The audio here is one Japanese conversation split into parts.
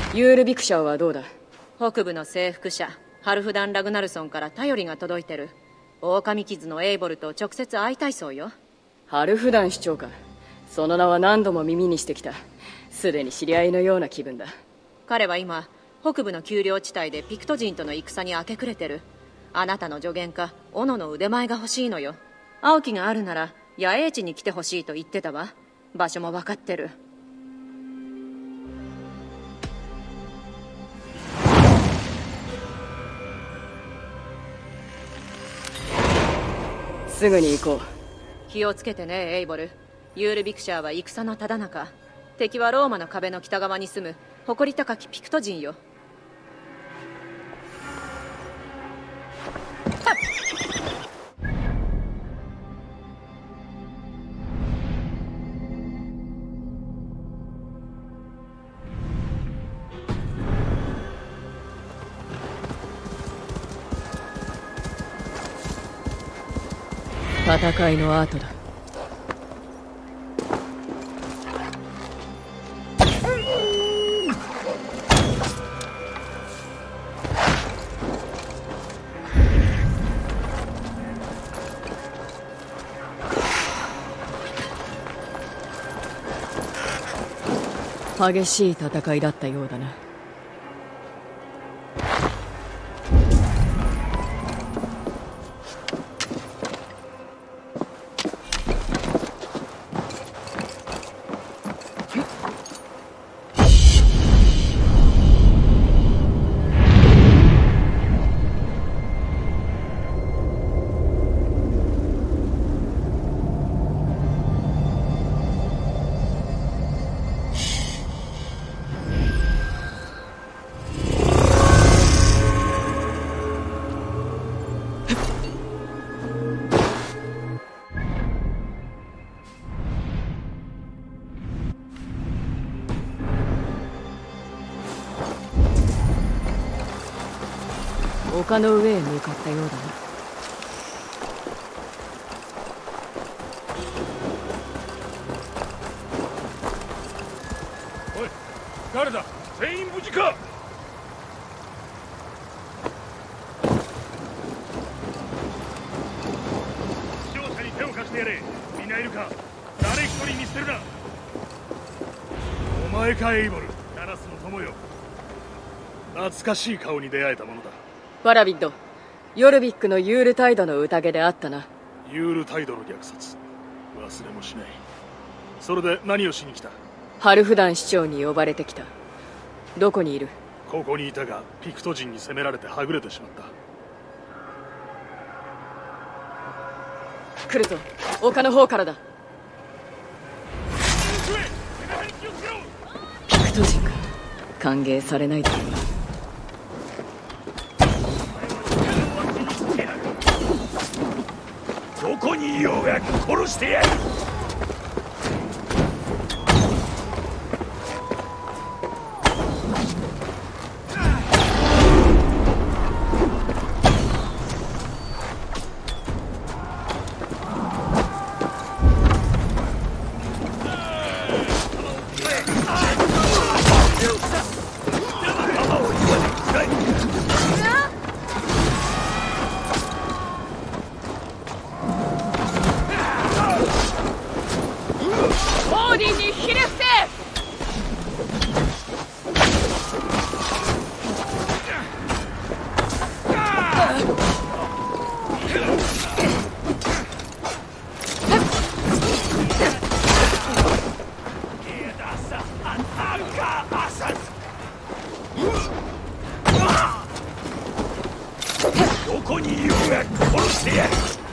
ユールビクシャーはどうだ？ 北部の征服者ハルフダン・ラグナルソンから頼りが届いてる。狼傷のエイボルと直接会いたいそうよ。 ハルフダン市長か。その名は何度も耳にしてきた。すでに知り合いのような気分だ。 彼は今北部の丘陵地帯でピクト人との戦に明け暮れてる。あなたの助言か斧の腕前が欲しいのよ。青木があるなら野営地に来てほしいと言ってたわ。場所も分かってる。 すぐに行こう。 気をつけてねエイボル。ユールビクシャーは戦のただ中。敵はローマの壁の北側に住む誇り高きピクト人よ。 戦いの後だ。激しい戦いだったようだな。丘の上へ向かったようだな。 おい、誰だ？全員無事か？負傷者に手を貸してやれ。みんないるか？誰一人見捨てるな。お前かエイボル、ガラスの友よ。懐かしい顔に出会えたものだ。 ファラビッド、ヨルビックのユールタイドの宴であったな。 ユールタイドの虐殺、忘れもしない。それで何をしに来た？ ハルフダン市長に呼ばれてきた。どこにいる？ ここにいたがピクト人に攻められてはぐれてしまった。 来るぞ、丘の方からだ。ピクト人か。歓迎されないだろうな。 どこにいようが殺してやる。どこにいようが殺してやる。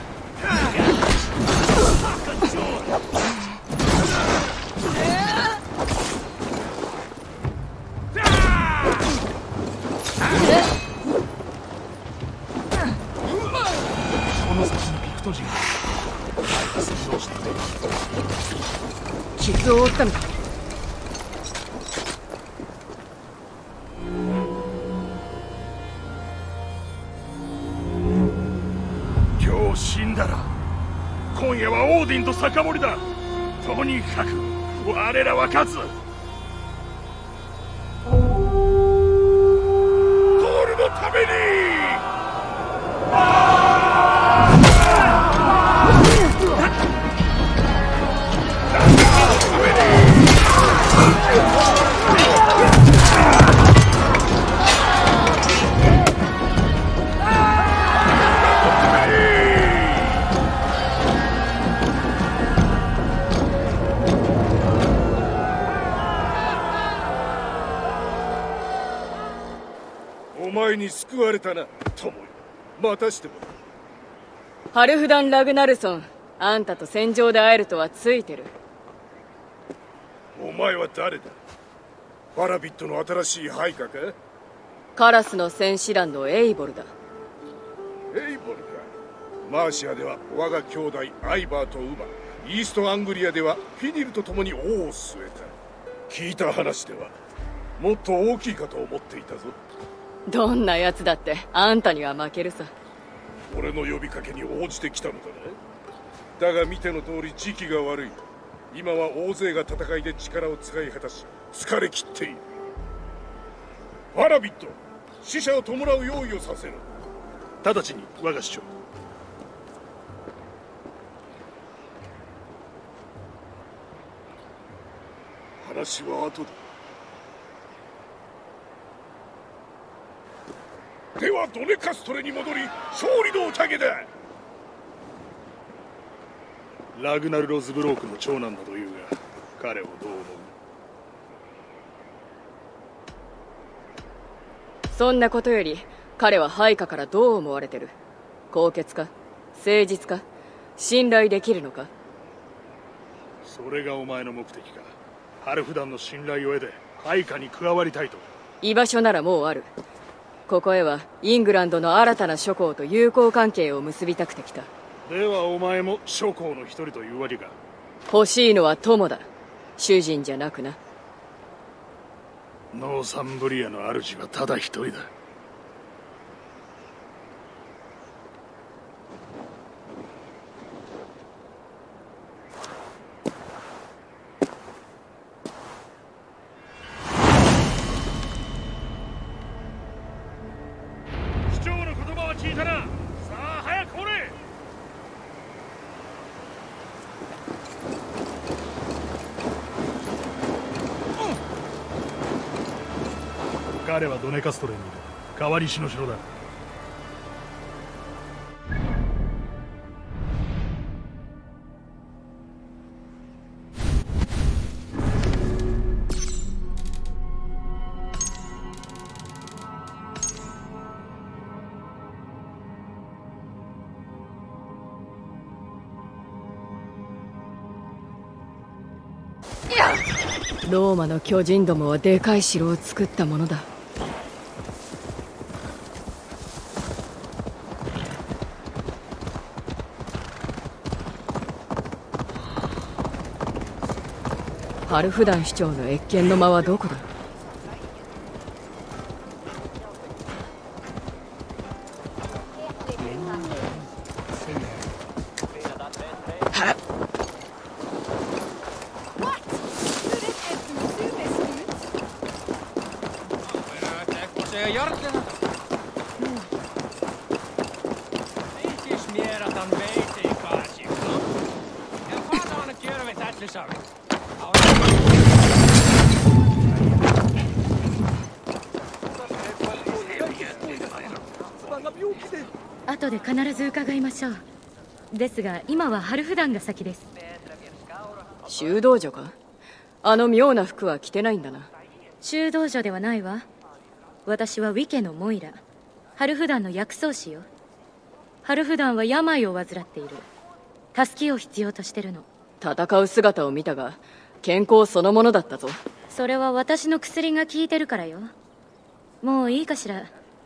この先にピクト人が戦闘している。 傷を負ったのか。 今日死んだら今夜はオーディンと酒盛りだ。とにかく我らは勝つ。 めに。お前に救われたな、友よ。またしても。 ハルフダン・ラグナルソン、あんたと戦場で会えるとはついてる。 お前は誰だ？ファラビットの新しい配下か？ カラスの戦士団のエイボルだ。 エイボルか。マーシアでは我が兄弟アイバーとウマ、イーストアングリアではフィニルと共に王を据えた。聞いた話ではもっと大きいかと思っていたぞ。 どんな奴だってあんたには負けるさ。 俺の呼びかけに応じてきたのだな。だが見ての通り時期が悪い。今は大勢が戦いで力を使い果たし疲れ切っている。ファラビット、死者を弔う用意をさせろ。 直ちに我が主張。 話は後だ。ではドネカストレに戻り勝利の宴だ。 ラグナル・ロズブロークの長男だというが、彼をどう思う？ そんなことより彼は配下からどう思われてる？高潔か？誠実か？信頼できるのか？ それがお前の目的か。ハルフダンの信頼を得て配下に加わりたいと？ 居場所ならもうある。ここへはイングランドの新たな諸侯と友好関係を結びたくてきた。 ではお前も諸侯の一人というわけか。 欲しいのは友だ、主人じゃなくな。 ノーサンブリアの主はただ一人だ。市長の言葉は聞いたな。さあ早く来れ。彼はドネカストレにいる。代わりしの城だ。 ローマの巨人どもはでかい城を作ったものだ。ハルフダン市長の謁見の間はどこだ？ 後で必ず伺いましょう。ですが今はハルフダンが先です。 修道女か？あの妙な服は着てないんだな。 修道女ではないわ。私はウィ家のモイラ、ハルフダンの薬草師よ。ハルフダンは病を患っている。助けを必要としてるの。 戦う姿を見たが健康そのものだったぞ。 それは私の薬が効いてるからよ。もういいかしら。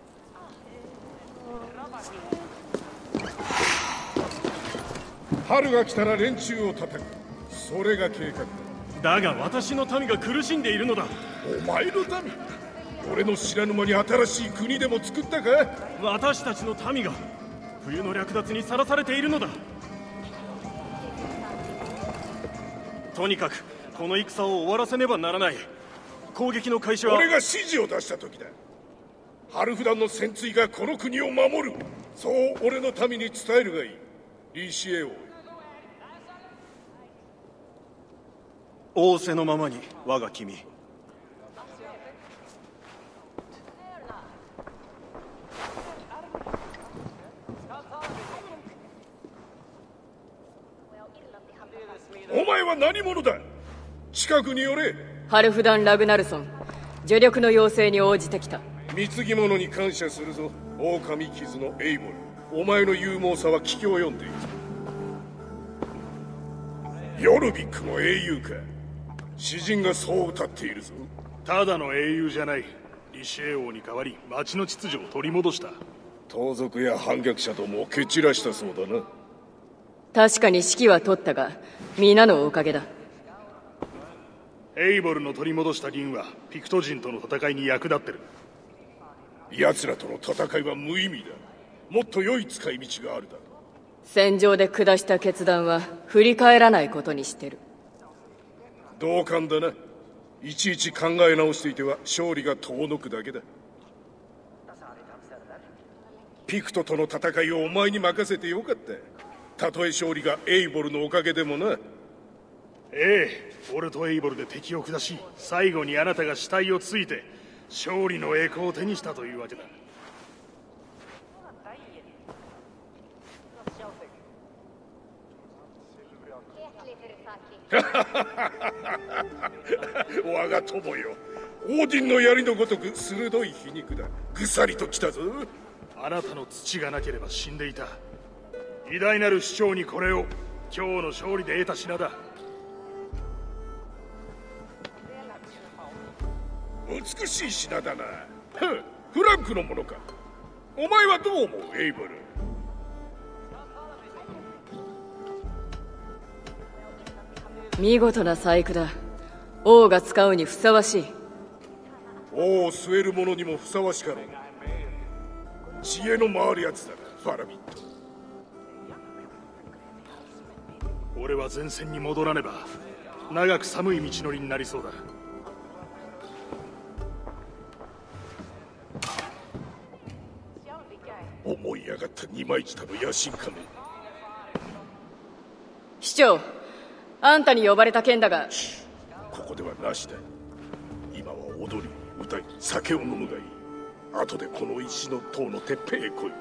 春が来たら連中を叩く。それが計画だ。 だが私の民が苦しんでいるのだ。 お前の民？俺の知らぬ間に新しい国でも作ったか？ 私たちの民が冬の略奪にさらされているのだ。とにかくこの戦を終わらせねばならない。攻撃の開始は俺が指示を出した時だ。 ハルフダンの戦鎚がこの国を守る。そう俺の民に伝えるがいい。リシエ王。 仰せのままに我が君。 お前は何者だ。近くに寄れ。 ハルフダン・ラグナルソン、助力の要請に応じてきた。 貢ぎ物に感謝するぞ。狼傷のエイボル、お前の勇猛さは聞き及んでいる。ヨルビックの英雄か。詩人がそう歌っているぞ。 ただの英雄じゃない。リシエ王に代わり町の秩序を取り戻した。 盗賊や反逆者とも蹴散らしたそうだな。 確かに指揮は取ったが、皆のおかげだ。 エイボルの取り戻した銀はピクト人との戦いに役立ってる。 奴らとの戦いは無意味だ。もっと良い使い道があるだろう。 戦場で下した決断は振り返らないことにしてる。 同感だな。いちいち考え直していては勝利が遠のくだけだ。ピクトとの戦いをお前に任せてよかった。たとえ勝利がエイボルのおかげでもな。 ええ、俺とエイボルで敵を下し、最後にあなたが死体をついて勝利の栄光を手にしたというわけだ。 我が友よ、オーディンの槍のごとく鋭い皮肉だ。ぐさりときたぞ。 あなたの土がなければ死んでいた。偉大なる主張にこれを、今日の勝利で得た品だ。 美しい品だな。フランクのものか。お前はどう思う、エイボル。 見事な細工だ。王が使うにふさわしい。 王を据える者にもふさわしかろう。知恵の回るやつだな、ファラミット。 俺は前線に戻らねば長く寒い道のりになりそうだ。 思い上がった二枚舌の野心家め。 市長、あんたに呼ばれた件だが。 ここではなしだ。今は踊り歌い酒を飲むがいい。後でこの石の塔のてっぺんへ来い。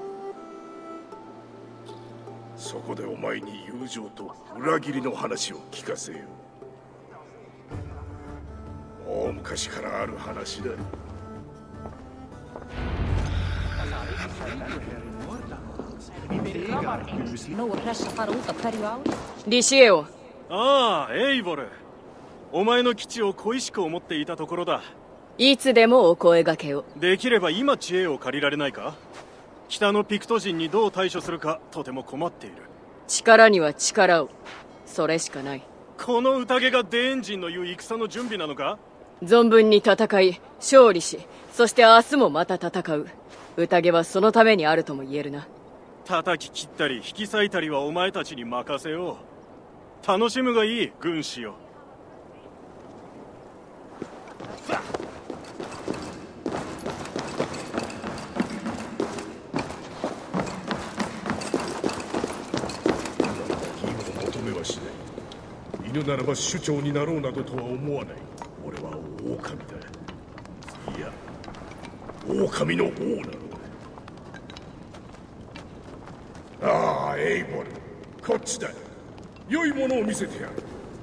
そこでお前に友情と裏切りの話を聞かせよう。大昔からある話だ。 リシエ王。 ああ、エイボル。お前の基地を恋しく思っていたところだ。 いつでもお声掛けを。 できれば今知恵を借りられないか。北のピクト人にどう対処するかとても困っている。 力には力を。それしかない。 この宴がデーン人の言う戦の準備なのか。 存分に戦い勝利し、そして明日もまた戦う。宴はそのためにあるとも言えるな。 叩き切ったり引き裂いたりはお前たちに任せよう。楽しむがいい、軍師よ。 犬ならば首長になろうなどとは思わない。俺は狼だ。いや、狼の王なのだ。ああ、エイボル、こっちだ。良いものを見せてやる。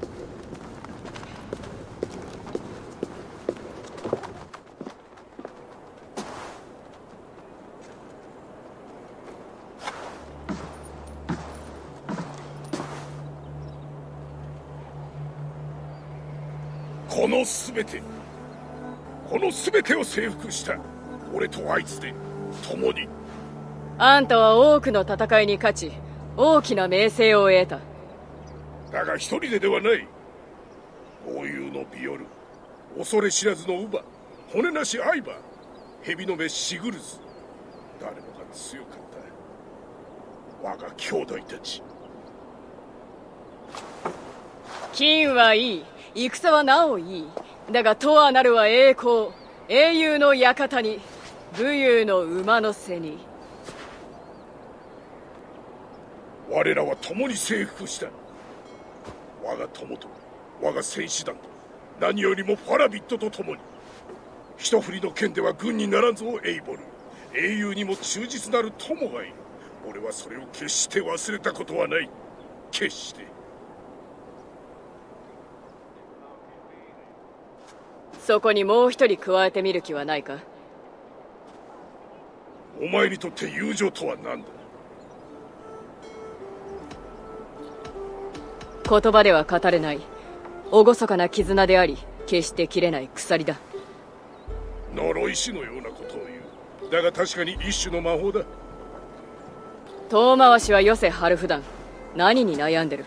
この全てを征服した俺とあいつで共に。 あんたは多くの戦いに勝ち、大きな名声を得た。 だが一人ではない。豪遊のビオル、恐れ知らずのウバ、骨なしアイバ、蛇の目シグルズ、誰もが強かった。我が兄弟たち。 金はいい、戦はなおいい。だがとはなるは栄光、英雄の館に。 武勇の馬の背に。 我らは共に征服した。我が友と我が戦士団と、何よりもファラビットと共に。一振りの剣では軍にならんぞエイボル。英雄にも忠実なる友がいる。俺はそれを決して忘れたことはない。決して。 そこにもう一人加えてみる気はないか？ お前にとって友情とは何だ？ 言葉では語れない厳かな絆であり、決して切れない鎖だ。 呪い師のようなことを言う。だが確かに一種の魔法だ。 遠回しはよせハルフダン。何に悩んでる？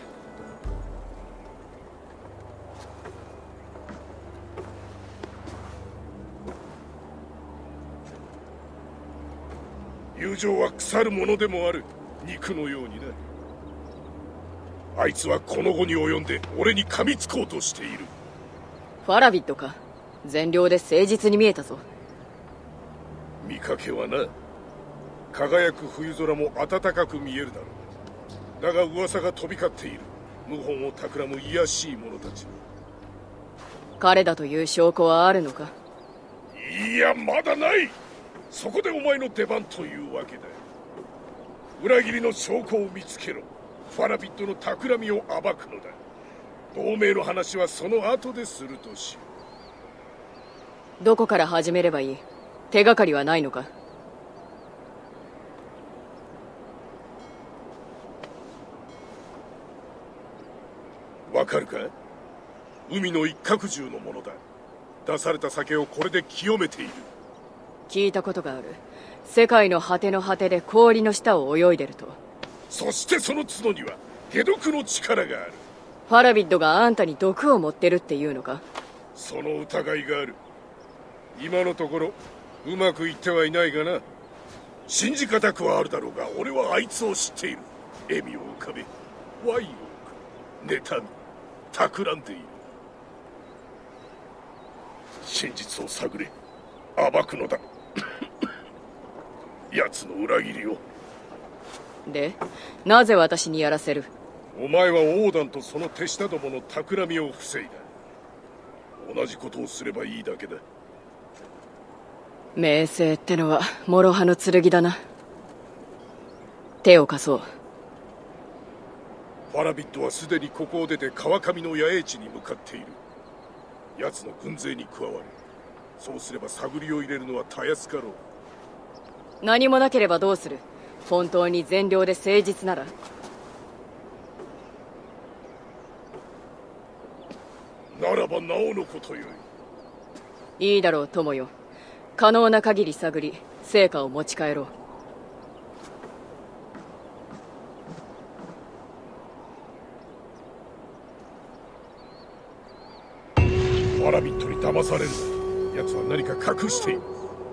友情は腐るものでもある。肉のようにな。あいつはこの後に及んで俺に噛みつこうとしている。 ファラビットか。善良で誠実に見えたぞ。 見かけはな。輝く冬空も暖かく見えるだろう。だが噂が飛び交っている。謀反を企む卑しい者たち。 彼だという証拠はあるのか？ いや、まだない。そこでお前の出番というわけだ。裏切りの証拠を見つけろ。ファラビットの企みを暴くのだ。同盟の話はその後でするとしよう。どこから始めればいい？手がかりはないのか？ わかるか？海の一角獣のものだ。出された酒をこれで清めている。 聞いたことがある。世界の果ての果てで氷の下を泳いでると。 そしてその角には解毒の力がある。 ファラビッドがあんたに毒を持ってるっていうのか？ その疑いがある。今のところうまくいってはいないがな。信じがたくはあるだろうが、俺はあいつを知っている。笑みを浮かべ、ワインを妬み、企んでいる。真実を探れ、暴くのだ。奴の裏切りを。 で、なぜ私にやらせる？ お前はオーダンとその手下どもの企みを防いだ。同じことをすればいいだけだ。 名声ってのは諸刃の剣だな。手を貸そう。 ファラビットはすでにここを出て川上の野営地に向かっている。奴の軍勢に加わる。そうすれば探りを入れるのはたやすかろう。 何もなければどうする？本当に善良で誠実なら。 ならばなおのことよい。いいだろう友よ。可能な限り探り、成果を持ち帰ろう。ファラビットに騙されるな。奴は何か隠している。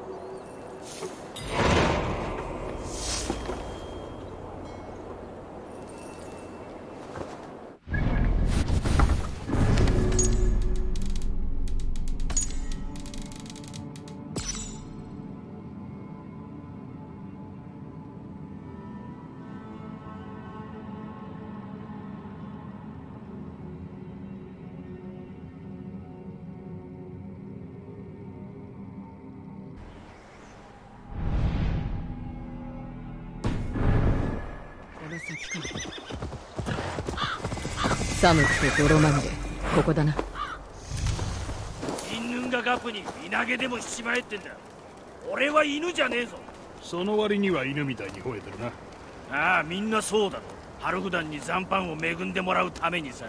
寒くて泥まみれ。ここだな。 インヌンガガプに身投げでもしちまえってんだ。俺は犬じゃねえぞ。 その割には犬みたいに吠えてるな。 ああ、みんなそうだろ。ハルフダンに残飯を恵んでもらうためにさ。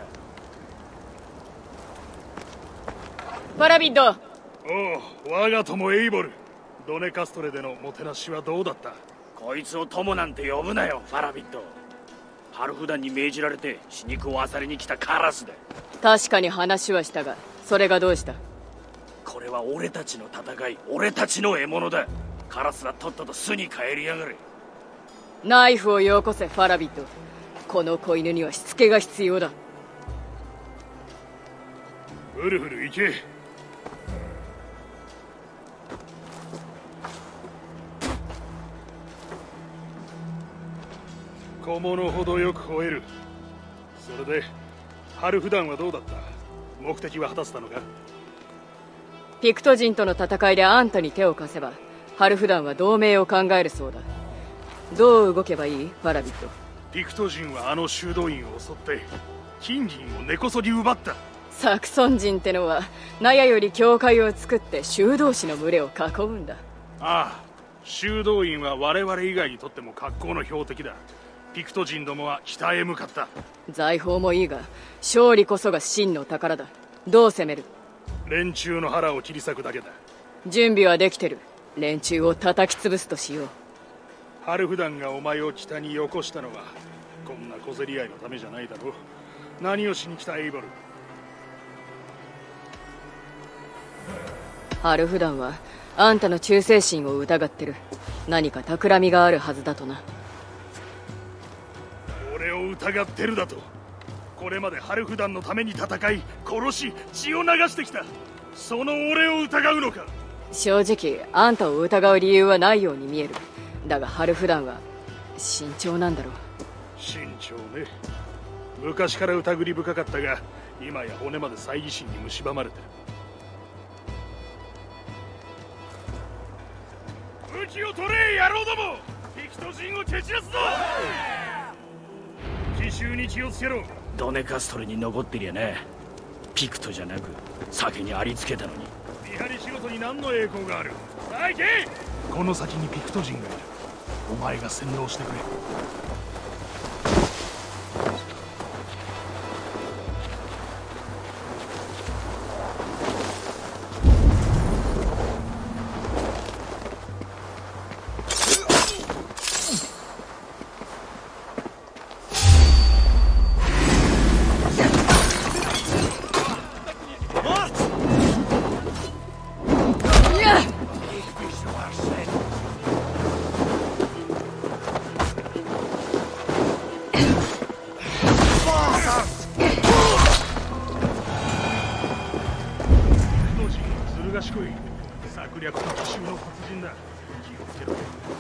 ファラビッド。 おう、我が友エイボル。ドネカストレでのもてなしはどうだった？ こいつを友なんて呼ぶなよ、ファラビッド。ハルフダンに命じられて死肉を漁りに来たカラスだ。 確かに話はしたが、それがどうした？ これは俺たちの戦い、俺たちの獲物だ。カラスはとっとと巣に帰りやがれ。 ナイフをよこせ、ファラビッド。この子犬にはしつけが必要だ。 フルフル行け。 小物ほどよく吠える。それでハルフ団はどうだった？目的は果たせたのか？ ピクト人との戦いであんたに手を貸せばハルフ団は同盟を考えるそうだ。どう動けばいい？ファラビット。 ピクト人はあの修道院を襲って金銀を根こそぎ奪った。 サクソン人ってのは納屋より教会を作って修道士の群れを囲うんだ。 ああ、修道院は我々以外にとっても格好の標的だ。ピクト人どもは北へ向かった。 財宝もいいが勝利こそが真の宝だ。どう攻める？ 連中の腹を切り裂くだけだ。 準備はできてる。連中を叩き潰すとしよう。 ハルフ団がお前を北によこしたのはこんな小競り合いのためじゃないだろう。何をしに来たエイボル？ ハルフ団はあんたの忠誠心を疑ってる。何か企みがあるはずだとな。 俺を疑ってるだと？これまでハルフ団のために戦い殺し血を流してきたその俺を疑うのか？ 正直あんたを疑う理由はないように見える。だがハルフ団は慎重なんだろう。 慎重ね。昔から疑り深かったが今や骨まで猜疑心に蝕まれてる。武器を取れ野郎ども！ピクト人を蹴散らすぞ！奇襲に気をつけろ。 ドネカストルに残ってりゃな。ピクトじゃなく酒にありつけたのに。 見張り仕事に何の栄光がある？さあ行け！この先にピクト人がいる。お前が先導してくれ。策略と奇襲の達人だ。気をつけろ。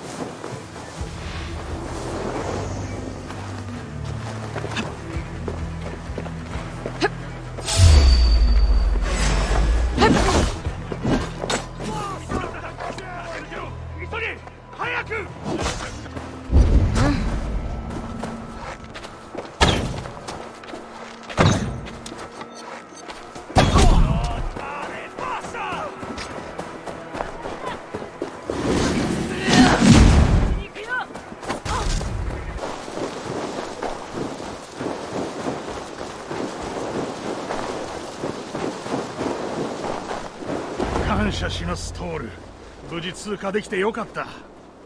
急げ！早く！感謝しますトール。無事通過できてよかった。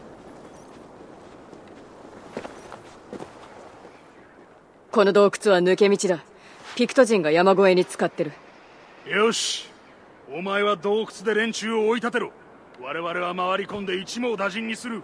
この洞窟は抜け道だ。ピクト人が山越えに使ってる。 よし、お前は洞窟で連中を追い立てろ。我々は回り込んで一網打尽にする。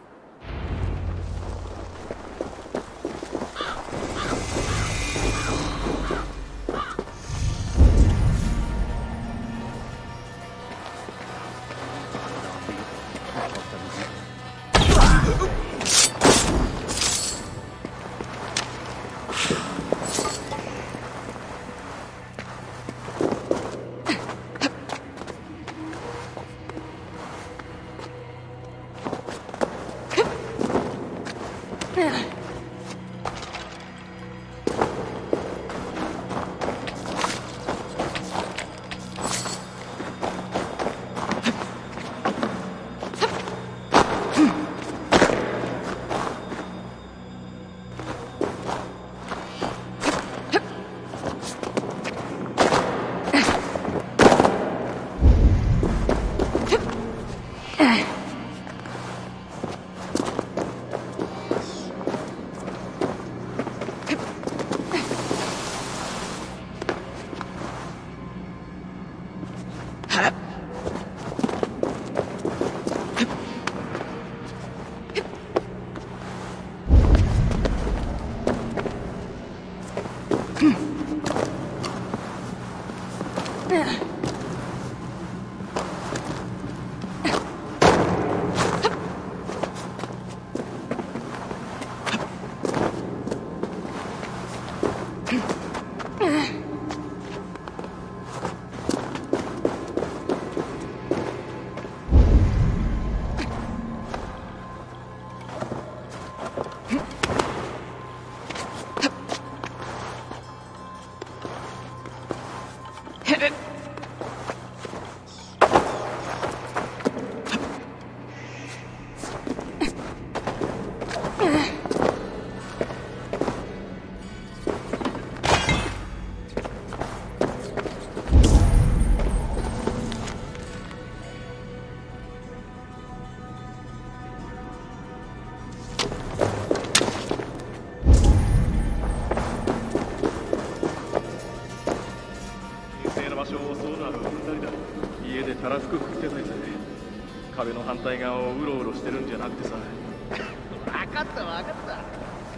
家でたらふく食ってたよね。壁の反対側をうろうろしてるんじゃなくてさ。 分かった分かった。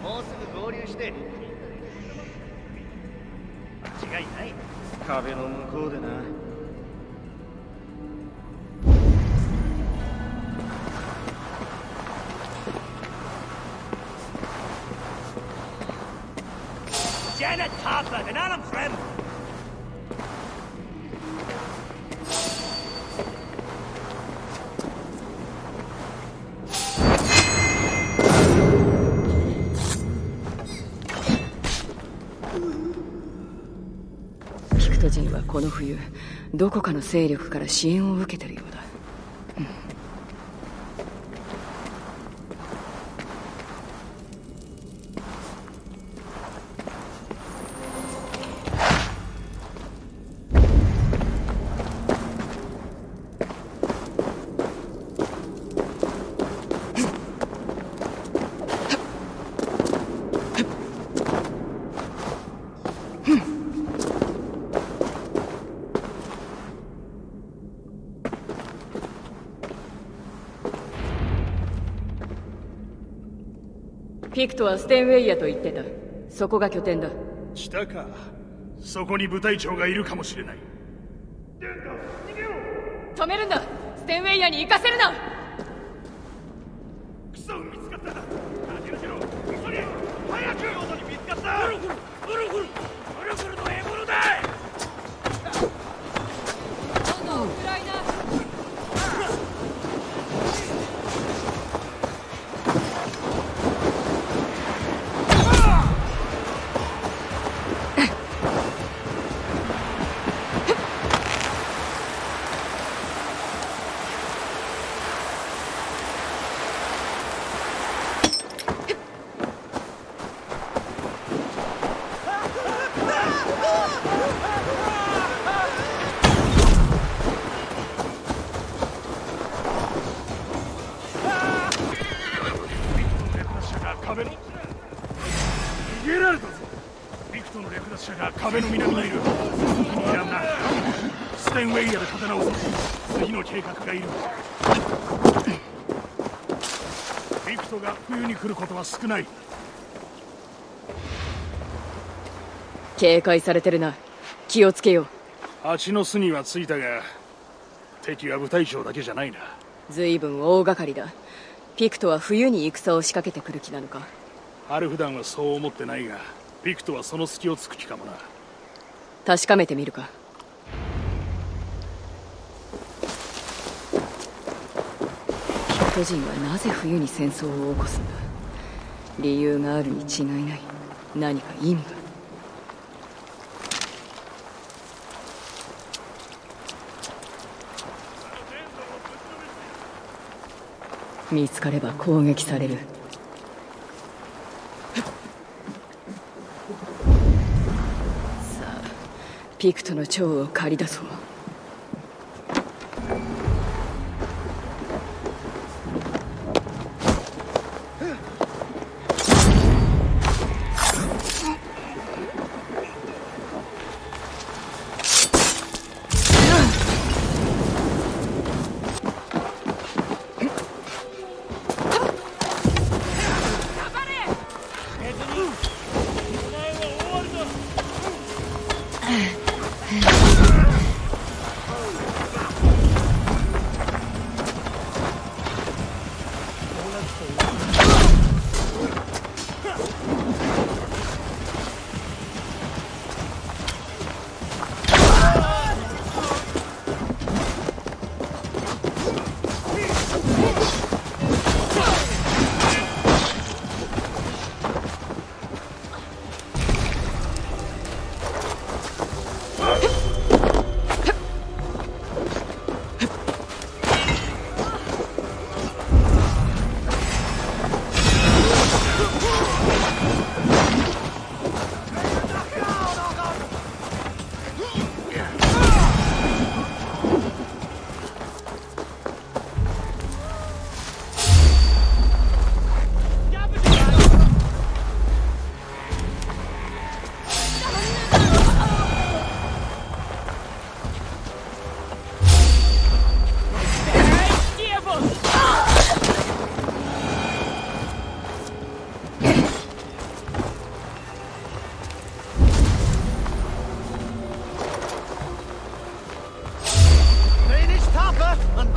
もうすぐ合流して間違いない。 壁の向こうでな。 Janet Harper, den anderen Fremd! ピクト人はこの冬どこかの勢力から支援を受けてるようだ。ピクトはステンウェイヤと言ってた。そこが拠点だ。 北か。そこに部隊長がいるかもしれない。 止めるんだ。ステンウェイヤに行かせるな。 クソ、見つかった。始めろ。それ早く。用途に見つかった。フルフルの獲物だ。 今度ウクライナ。 逃げられたぞ。ビクトの略奪者が壁の南にいる。いやな、ステンウェイヤで立て直そう。次の計画がいる。ビクトが冬に来ることは少ない。 警戒されてるな。気をつけよう。 蜂の巣にはついたが、敵は部隊長だけじゃないな。 随分大掛かりだ。ピクトは冬に戦を仕掛けてくる気なのか。 ハルフダンはそう思ってないが、ピクトはその隙を突く気かもな。 確かめてみるか。ピクト人はなぜ冬に戦争を起こすんだ。理由があるに違いない。何か意味が。見つかれば攻撃される。さあ、ピクトの蝶を借り出そう。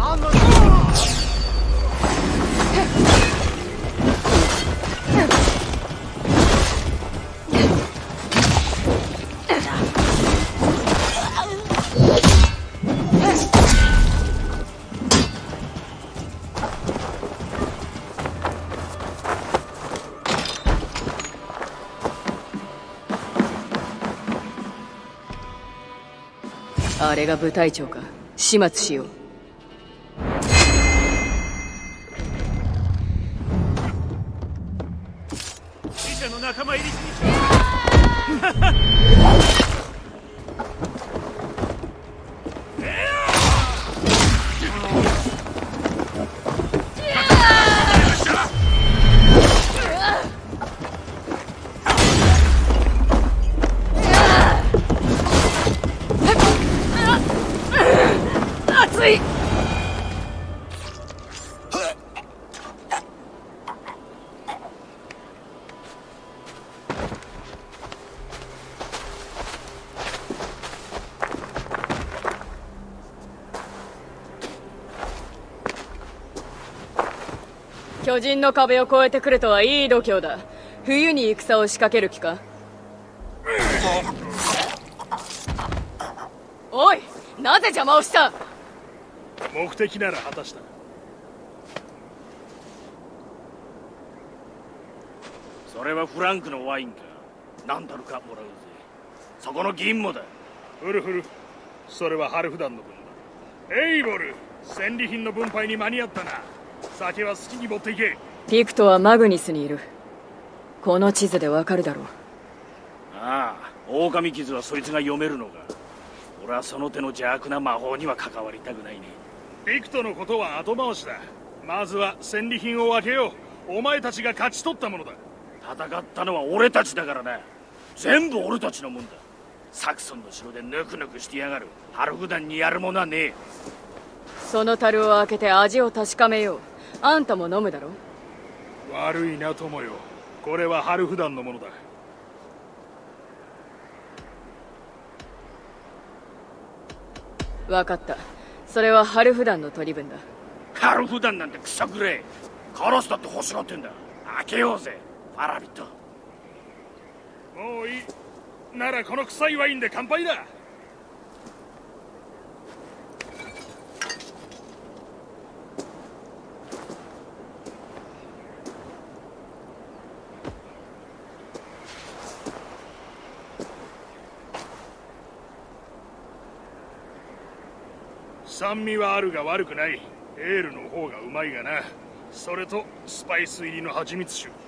あれが部隊長か。始末しよう。 死者の仲間入りしに来熱い。巨人の壁を越えてくるとはいい度胸だ。冬に戦を仕掛ける気か。おい、なぜ邪魔をした？ 目的なら果たした。 それはフランクのワインか。何ドルかもらうぜ。そこの銀もだ。 フルフル、それはハルフ団の分だ。エイボル、戦利品の分配に間に合ったな。酒は好きに持っていけ。 ピクトはマグニスにいる。この地図でわかるだろう。 ああ、狼傷はそいつが読めるのか。俺はその手の邪悪な魔法には関わりたくないね。 ピクトのことは後回しだ。まずは戦利品を分けよう。お前たちが勝ち取ったものだ。 戦ったのは俺たちだからな。全部俺たちのもんだ。サクソンの城でぬくぬくしてやがるハルフ団にやるものはねえ。 その樽を開けて味を確かめよう。あんたも飲むだろ。 悪いな友よ、これはハルフ団のものだ。 分かった。それはハルフ団の取り分だ。 ハルフ団なんてクソくれ。カラスだって欲しがってんだ。開けようぜファラビット。 もういいならこの臭いワインで乾杯だ。酸味はあるが悪くない。エールの方がうまいがな。それとスパイス入りの蜂蜜酒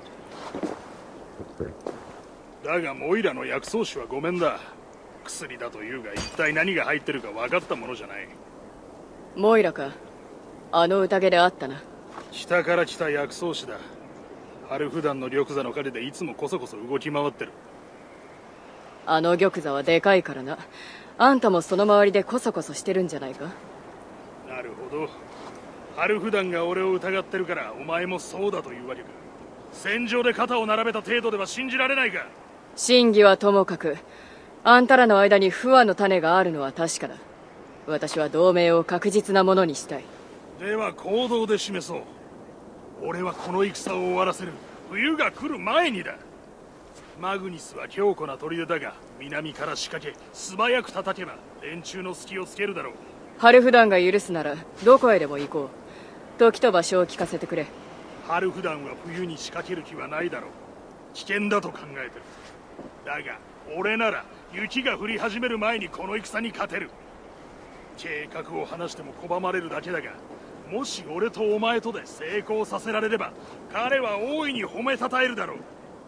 だが、モイラの薬草酒はごめんだ。薬だというが一体何が入ってるか分かったものじゃない。 モイラか。あの宴であったな。 北から来た薬草酒だ。ハルフ団の玉座の陰でいつもこそこそ動き回ってる。 あの玉座はでかいからな。あんたもその周りでコソコソしてるんじゃないか。 なるほど。ハルフ団が俺を疑ってるからお前もそうだというわけか。戦場で肩を並べた程度では信じられないか。 真偽はともかく、あんたらの間に不和の種があるのは確かだ。私は同盟を確実なものにしたい。 では行動で示そう。俺はこの戦を終わらせる。冬が来る前にだ。マグニスは強固な砦だが、南から仕掛け素早く叩けば連中の隙をつけるだろう。 ハルフ団が許すならどこへでも行こう。時と場所を聞かせてくれ。 ハルフ団は冬に仕掛ける気はないだろう。危険だと考えてる。だが俺なら雪が降り始める前にこの戦に勝てる。計画を話しても拒まれるだけだが、もし俺とお前とで成功させられれば彼は大いに褒めたたえるだろう。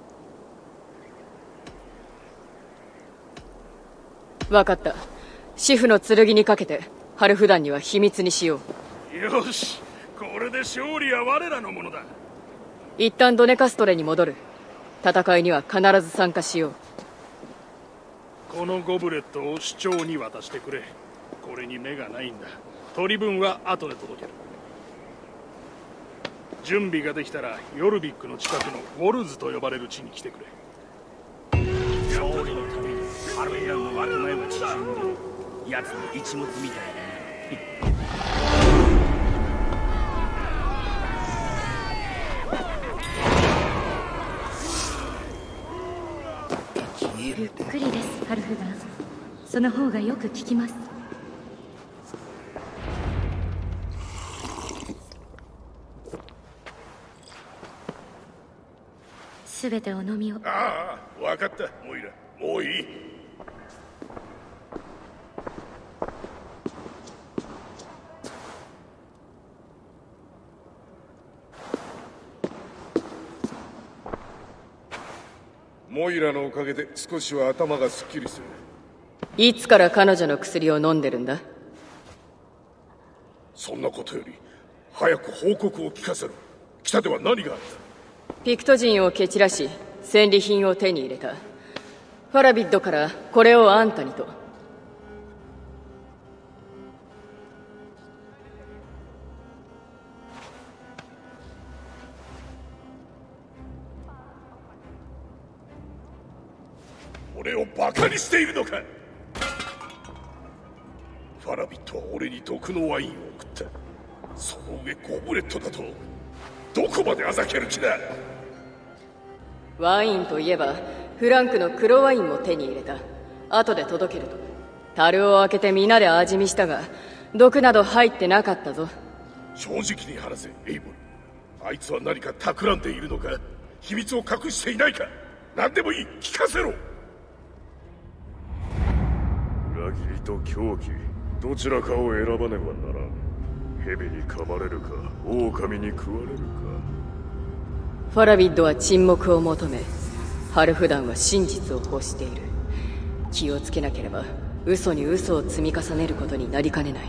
分かった。シフの剣にかけてハルフ団には秘密にしよう。よし、これで勝利は我らのものだ。 一旦ドネカストレに戻る。戦いには必ず参加しよう。 このゴブレットを市長に渡してくれ。これに目がないんだ。取り分は後で届ける。準備ができたらヨルビックの近くのウォルズと呼ばれる地に来てくれ。 勝利のためにハルフ団のわきまえは縮んでる。奴の一物みたいだな。 ゆっくりです、ハルフガン。その方がよく効きます。すべてお飲みを。 ああ、分かった、モイラ。もういい。モイラのおかげで少しは頭がすっきりする。 いつから彼女の薬を飲んでるんだ？ そんなことより早く報告を聞かせろ。北では何があった？ ピクト人を蹴散らし戦利品を手に入れた。ファラビッドからこれをあんたにと。 俺をバカにしているのか？ファラビットは俺に毒のワインを送った。その上ゴブレットだとどこまであざける気だ？ ワインといえばフランクの黒ワインも手に入れた。後で届けると。樽を開けて皆で味見したが毒など入ってなかったぞ。 正直に話せ、エイボル。あいつは何か企んでいるのか？秘密を隠していないか？何でもいい、聞かせろ。 裏切りと狂気、どちらかを選ばねばならん。蛇に噛まれるか、狼に食われるか。 ファラビッドは沈黙を求め、ハルフダンは真実を欲している。気をつけなければ嘘に嘘を積み重ねることになりかねない。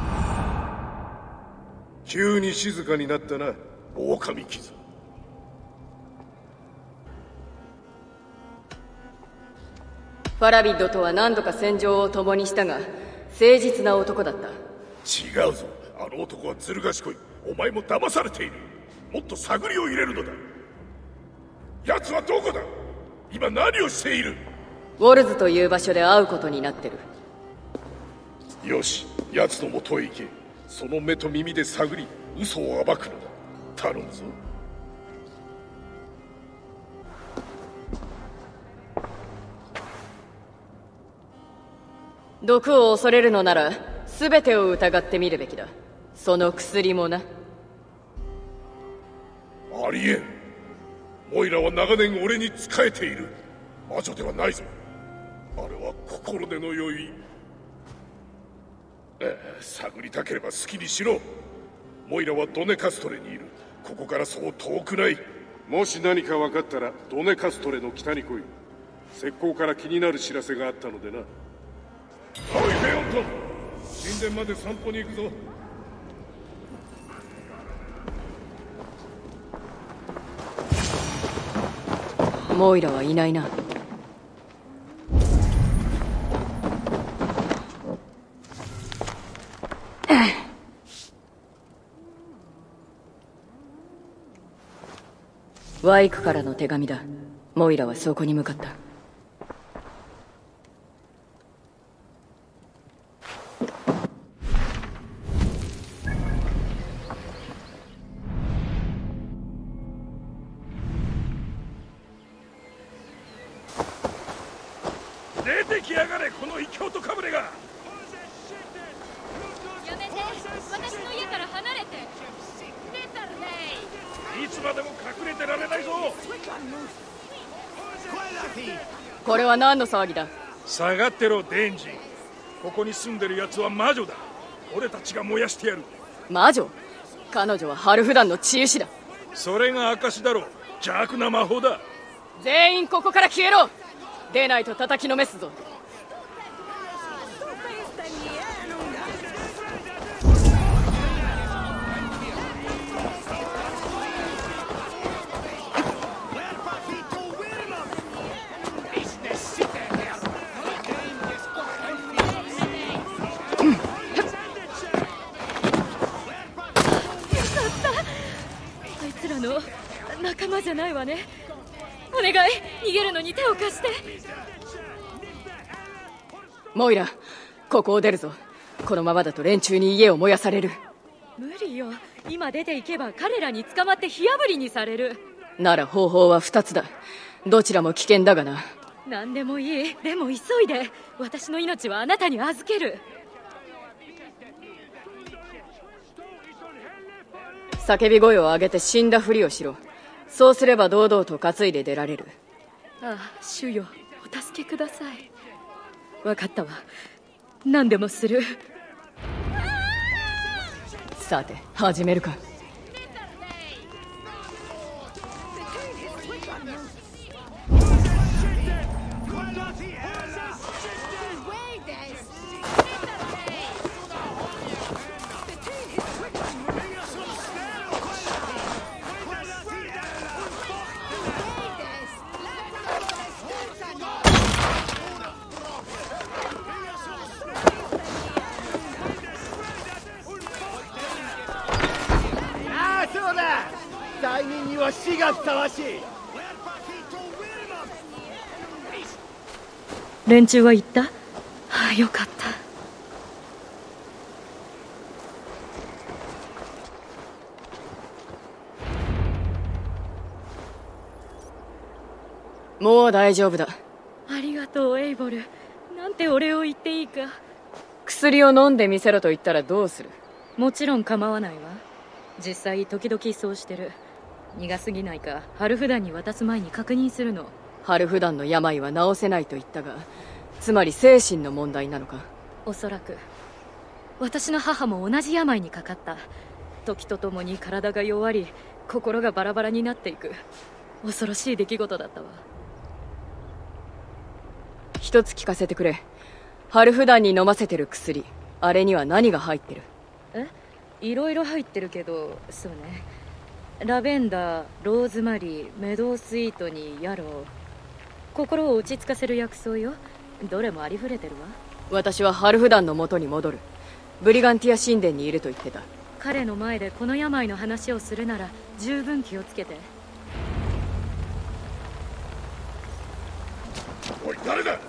急に静かになったな、狼傷。 ファラビッドとは何度か戦場を共にしたが誠実な男だった。 違うぞ、あの男はずる賢い。お前も騙されている。もっと探りを入れるのだ。奴はどこだ？今何をしている？ ウォルズという場所で会うことになってる。 よし、奴の元へ行け。その目と耳で探り嘘を暴くのだ。頼むぞ。 毒を恐れるのなら全てを疑ってみるべきだ。その薬もな。 ありえん。モイラは長年俺に仕えている。魔女ではないぞ。あれは心根の良い。探りたければ好きにしろ。モイラはドネカストレにいる。ここからそう遠くない。もし何か分かったらドネカストレの北に来い。石膏から気になる知らせがあったのでな。おいフェヨント、神殿まで散歩に行くぞ。 モイラはいないな。ワイクからの手紙だ。モイラはそこに向かった。 出てきやがれ、この異教徒かぶれが。 やめて、私の家から離れて。 いつまでも隠れてられないぞ。 これは何の騒ぎだ？ 下がってろデンジ。ここに住んでる奴は魔女だ。俺たちが燃やしてやる。 魔女？彼女はハルフダンの治癒士だ。 それが証だろ。邪悪な魔法だ。 全員ここから消えろ。出ないと叩きのめすぞ。 あいつらの仲間じゃないわね。お願い、逃げるのに手を貸して。 モイラ、ここを出るぞ。このままだと連中に家を燃やされる。 無理よ。今出て行けば彼らに捕まって火あぶりにされる。 なら方法は2つだ。どちらも危険だがな。 何でもいい。でも急いで。私の命はあなたに預ける。 叫び声を上げて死んだふりをしろ。そうすれば堂々と担いで出られる。 ああ、主よ、お助けください。分かったわ。何でもする。 さて始めるか。 罪人には死がふさわしい。 連中は言った？ああ、よかった。 もう大丈夫だ。 ありがとう、エイボル。なんてお礼を言っていいか。 薬を飲んでみせろと言ったらどうする？ もちろん構わないわ。実際時々そうしてる。苦すぎないかハルフ団に渡す前に確認するの。 ハルフ団の病は治せないと言ったが、つまり精神の問題なのか？ おそらく。私の母も同じ病にかかった。時とともに体が弱り、心がバラバラになっていく。恐ろしい出来事だったわ。 一つ聞かせてくれ。ハルフ団に飲ませてる薬、あれには何が入ってる？ いろいろ入ってるけど、そうね。ラベンダー、ローズマリー、メドウスイートにヤロウ。心を落ち着かせる薬草よ。どれもありふれてるわ。 私はハルフ団の元に戻る。ブリガンティア神殿にいると言ってた。 彼の前でこの病の話をするなら十分気をつけて。 おい、誰だ？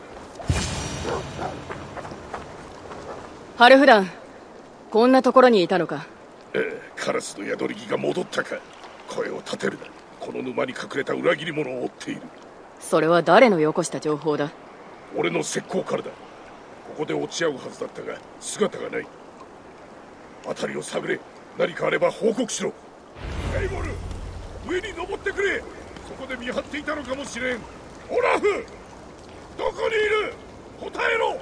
ハルフ団、こんなところにいたのか。 カラスの宿り木が戻ったか。声を立てるな。この沼に隠れた裏切り者を追っている。 それは誰のよこした情報だ？ 俺の石膏からだ。ここで落ち合うはずだったが姿がない。辺りを探れ。何かあれば報告しろ。エイボル、上に登ってくれ。そこで見張っていたのかもしれん。オラフ、どこにいる？答えろ。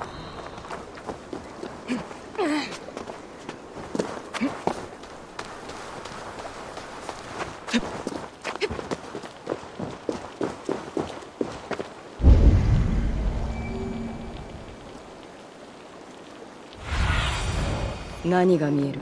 何が見える？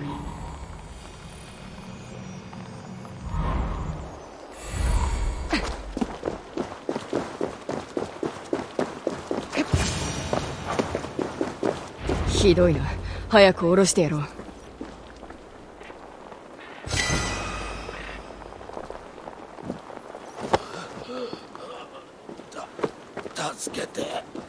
ひどいな。早く下ろしてやろう。 助けて。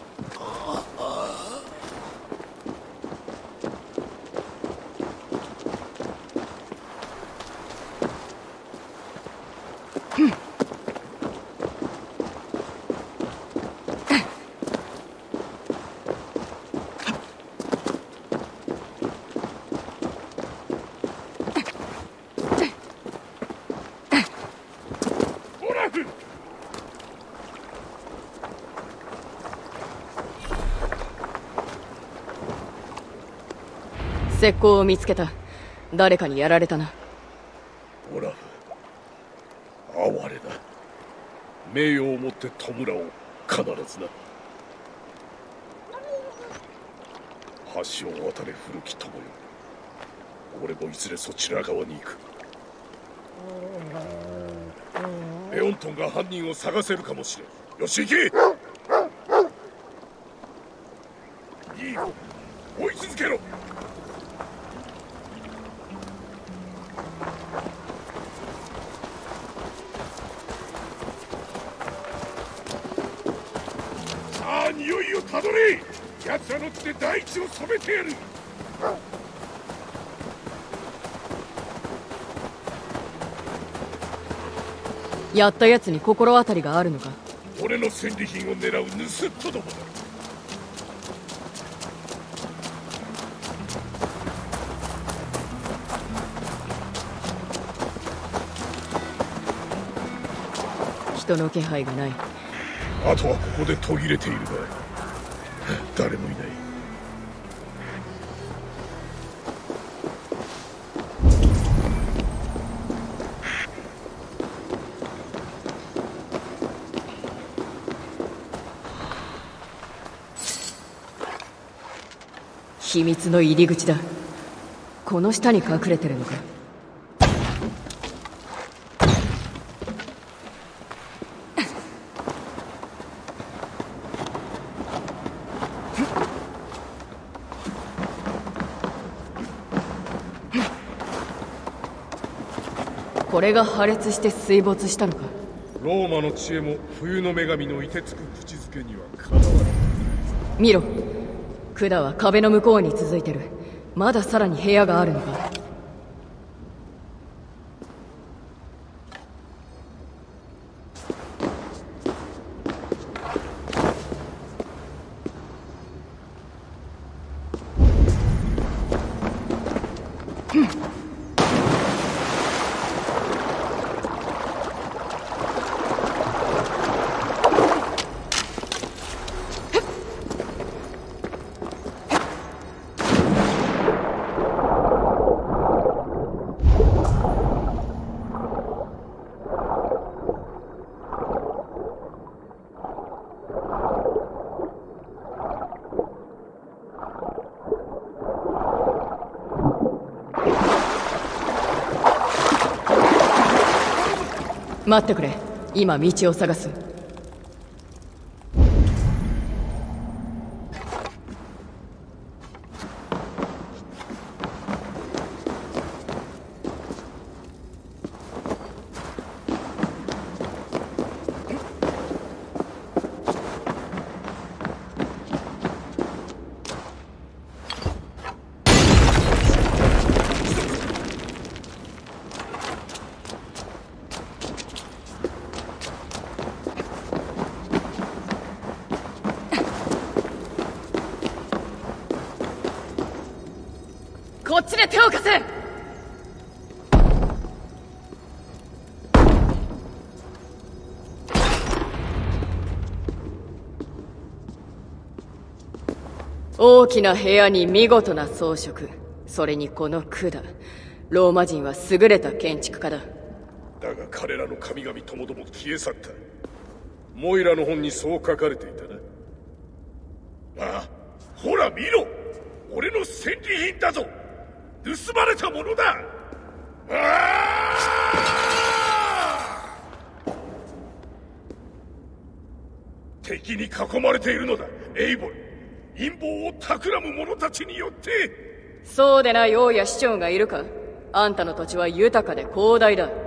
石膏を見つけた。誰かにやられたな。 オラフ、哀れだ。名誉をもって弔おう。必ずな。橋を渡れ、古き友よ。俺もいずれそちら側に行く。レオントンが犯人を探せるかもしれん。よし、行け。いい子、追い続けろ。さあ、匂いをたどれ。奴らの血で大地を染めてやる。 やったやつに心当たりがあるのか？ 俺の戦利品を狙う盗っ人どもだ。 人の気配がない。 あとはここで途切れているが、誰もいない。 秘密の入り口だ。この下に隠れてるのか。これが破裂して水没したのか。 ローマの知恵も冬の女神の凍てつく口づけにはかなわない。 見ろ、管は壁の向こうに続いてる。まださらに部屋があるのか。待ってくれ、今道を探す。こっちで手を貸せ。大きな部屋に見事な装飾、それにこの管。ローマ人は優れた建築家だ。 だが彼らの神々ともども消え去った。モイラの本にそう書かれていたな。ああ、ほら見ろ、俺の戦利品だぞ。盗まれたものだ。敵に囲まれているのだ、エイボル。陰謀を企む者たちによって。 そうでない王や市長がいるか。あんたの土地は豊かで広大だ。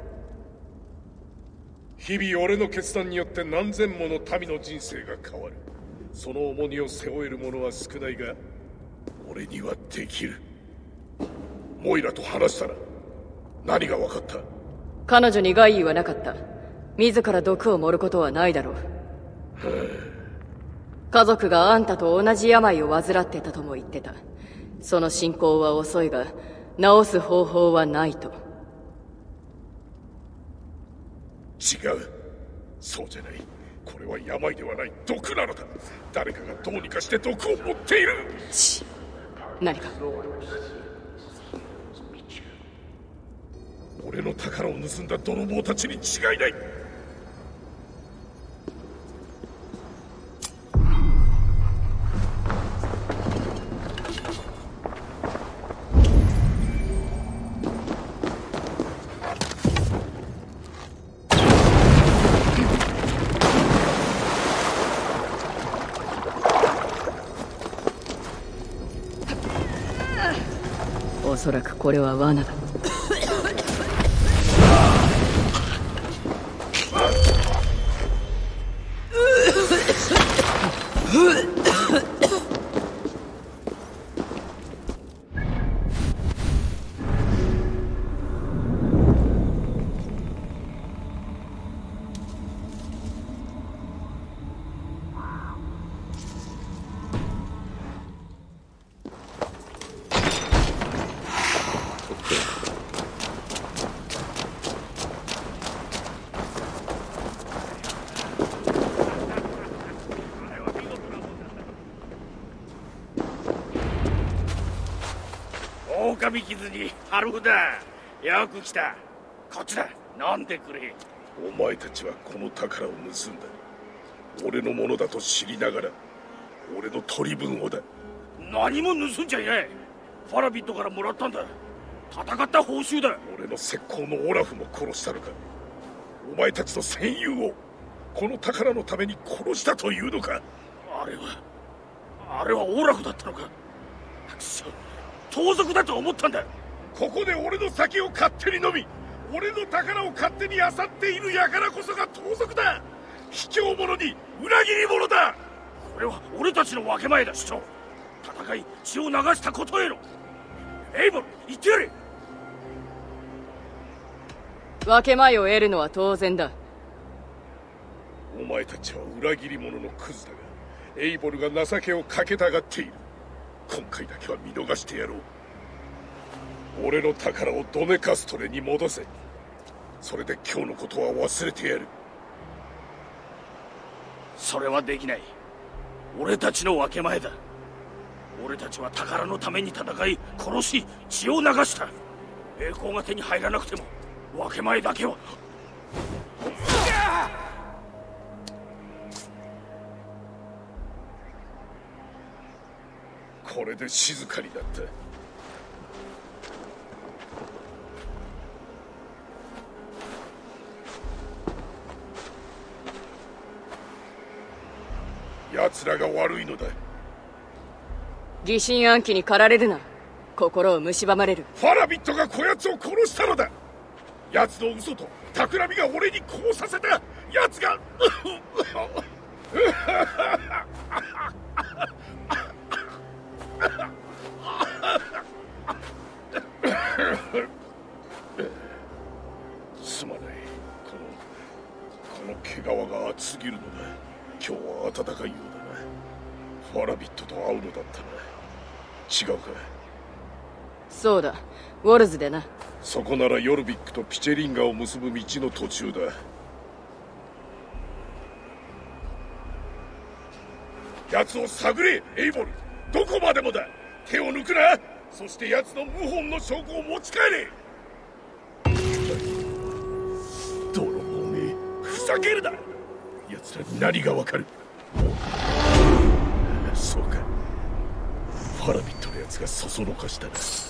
日々俺の決断によって何千もの民の人生が変わる。その重荷を背負える者は少ないが、俺にはできる。モイラと話したら何が分かった？ 彼女に害意はなかった。自ら毒を盛ることはないだろう。家族があんたと同じ病を患ってたとも言ってた。その進行は遅いが治す方法はないと。 違う、そうじゃない。これは病ではない、毒なのだ。誰かがどうにかして毒を持っている。 何か。 俺の宝を盗んだ泥棒たちに違いない。 おそらくこれは罠だ。 狼傷に春札。よく来た。こっちだ。飲んでくれ。 お前たちはこの宝を盗んだ。俺のものだと知りながら俺の取り分をだ。 何も盗んじゃいない。ファラビットからもらったんだ。戦った報酬だ。 俺の石膏のオラフも殺したのか。お前たちの戦友をこの宝のために殺したというのか。 あれはオラフだったのか。くそ、盗賊だと思ったんだ。 ここで俺の酒を勝手に飲み、俺の宝を勝手に漁っている輩こそが盗賊だ。卑怯者に裏切り者だ。 これは俺たちの分け前だ、主張。戦い血を流したことへの。エイボル、言ってやれ。 分け前を得るのは当然だ。 お前たちは裏切り者のクズだが、エイボルが情けをかけたがっている。今回だけは見逃してやろう。俺の宝をドネカストレに戻せ。それで今日のことは忘れてやる。 それはできない。俺たちの分け前だ。俺たちは宝のために戦い、殺し、血を流した。栄光が手に入らなくても分け前だけは。 これで静かになった。奴らが悪いのだ。 疑心暗鬼に駆られるな。心を蝕まれる。 ファラビットがこやつを殺したのだ。奴の嘘と企みが俺にこうさせた。奴がすまない。この毛皮が厚すぎるのだ。今日は暖かいようだな。ファラビットと会うのだったな。違うか。 そうだ、ウォルズでな。 そこならヨルビックとピチェリンガを結ぶ道の途中だ。奴を探れ、エイボル。どこまでもだ。手を抜くな。そして奴の謀反の証拠を持ち帰れ。泥棒め、ふざけるな。奴らに何がわかる。そうか、ファラビットの奴がそそのかしたな。